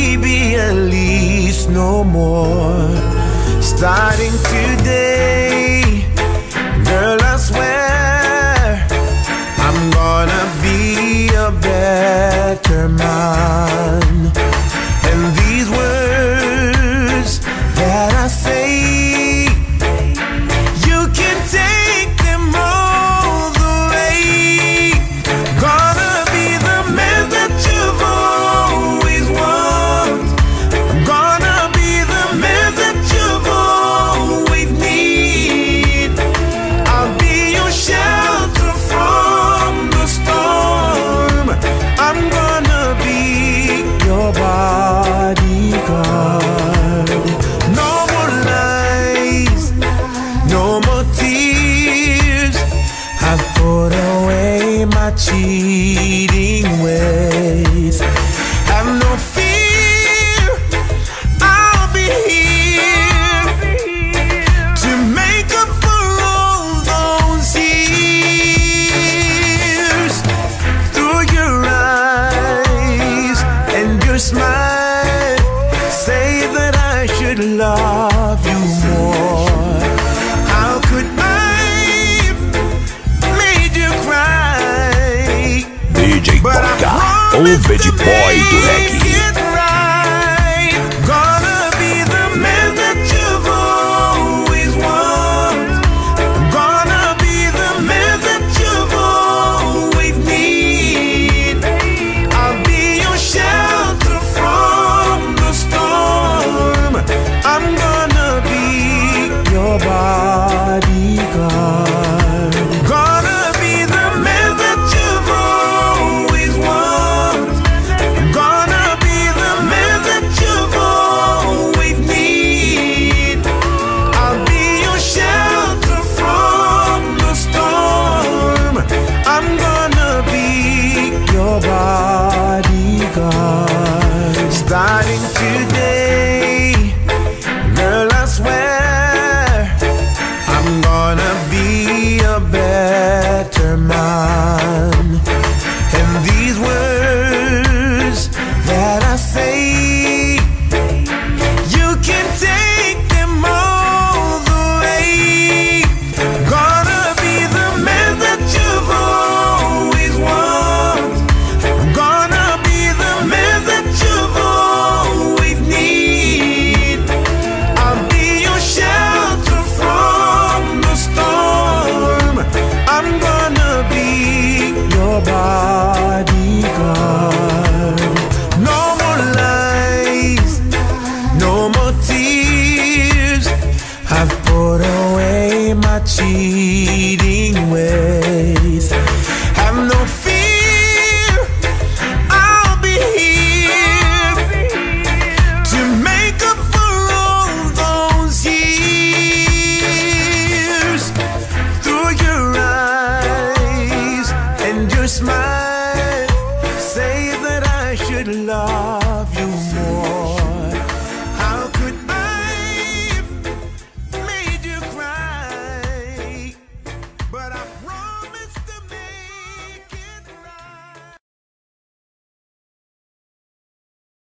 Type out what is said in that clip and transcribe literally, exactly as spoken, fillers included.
maybe at least no more. Starting today, girl, I swear I'm gonna be a better man. And these words that I say, you can take them all the way. Gonna be the man that you've always wanted. I'm gonna be the man that you've always need. I'll be your shelter from the storm. I'm gonna be your bodyguard. No more lies, no more tears. I've put away my cheating ways. Have no fear, I'll be here to make up for all those years. Through your eyes and your smile, say that I should love you more. How could I have made you cry? D J Boca, o Bad Boy do reggae. Gonna be the man that you've always wanted. I'm gonna be the man that you've always need. I'll be your shelter from the storm. I'm gonna be your bodyguard. Gonna be the man that you've always wanted. I'm gonna be the man that you've always need. I'll be your shelter from the storm. I'm gonna be your bodyguard. Starting today, girl, I swear I'm gonna be a better man. And these words that I say, you can take them all the way. Gonna be the man that you've always wanted. I'm gonna be the man that you've always need. I'll be your shelter from the storm. I'm gonna be your bodyguard. No more lies, no more tears. I've put away my cheating ways. Have no fear, I'll be here to make up for all those years. Through your eyes and your smile, say that I should love you more.